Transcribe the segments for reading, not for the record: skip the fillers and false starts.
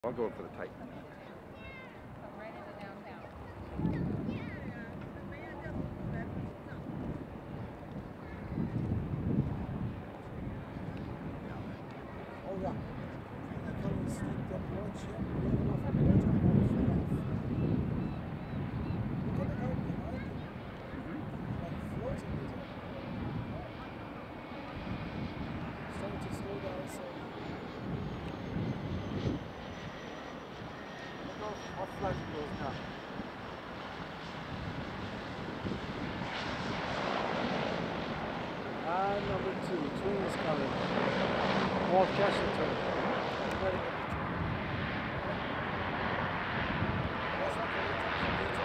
I'll go for the tight. Right into downtown. Oh ja. Da kann man steht der Bordschirm we can hide behind it. Like floating with it. Starting to slow down so how flat it goes now. And number 2, twin is coming. More Cashington. Very good. That's like a little computer.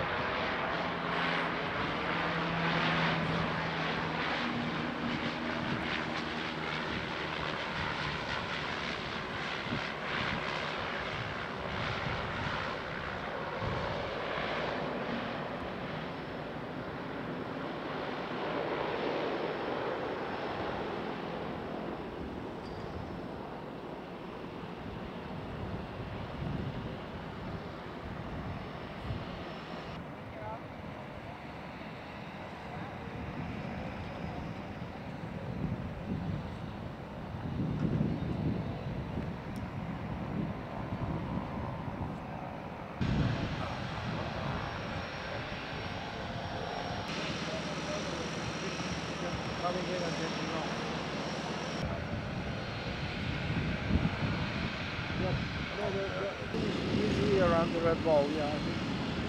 Coming in and getting off. Yep. No, they're usually around the red ball, yeah, I think.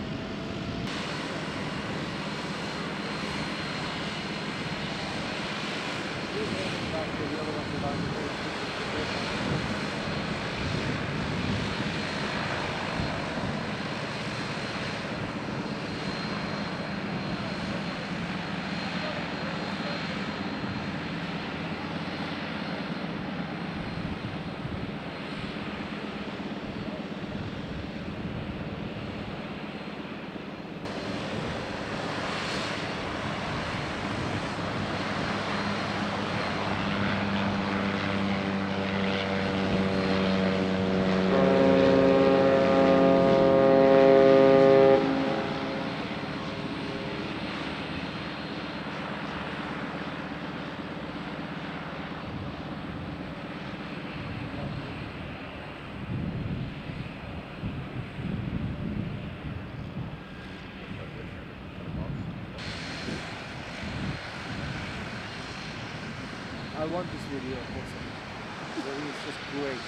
Back to the other ones around the red. I want this video also. So it's just great.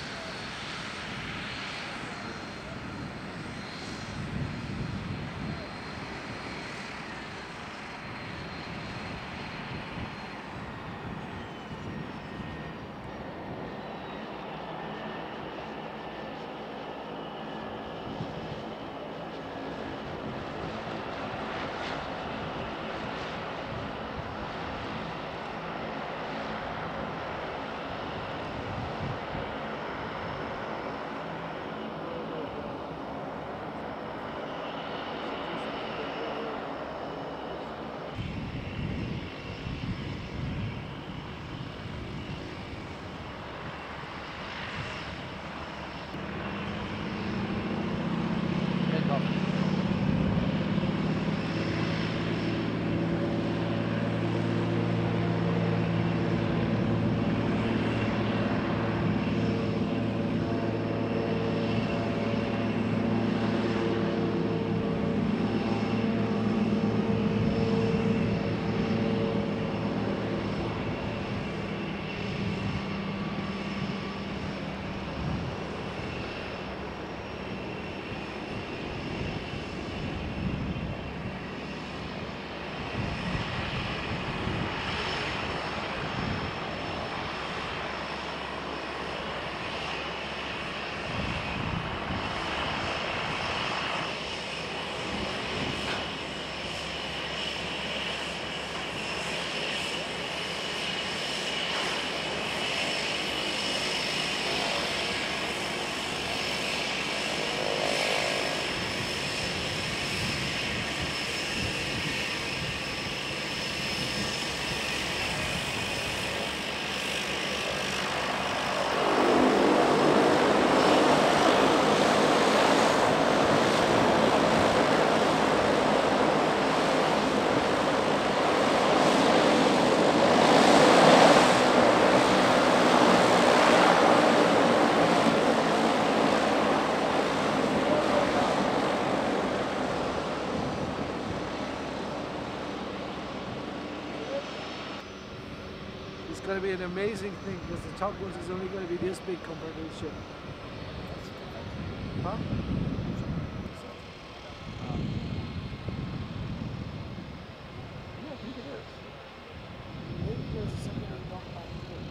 going to be an amazing thing because the tugboat is only going to be this big compared to the ship. Huh? Yeah, I think it is. Maybe there's something wrong back here.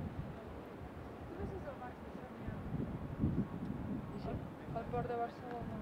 Al port de Barcelona.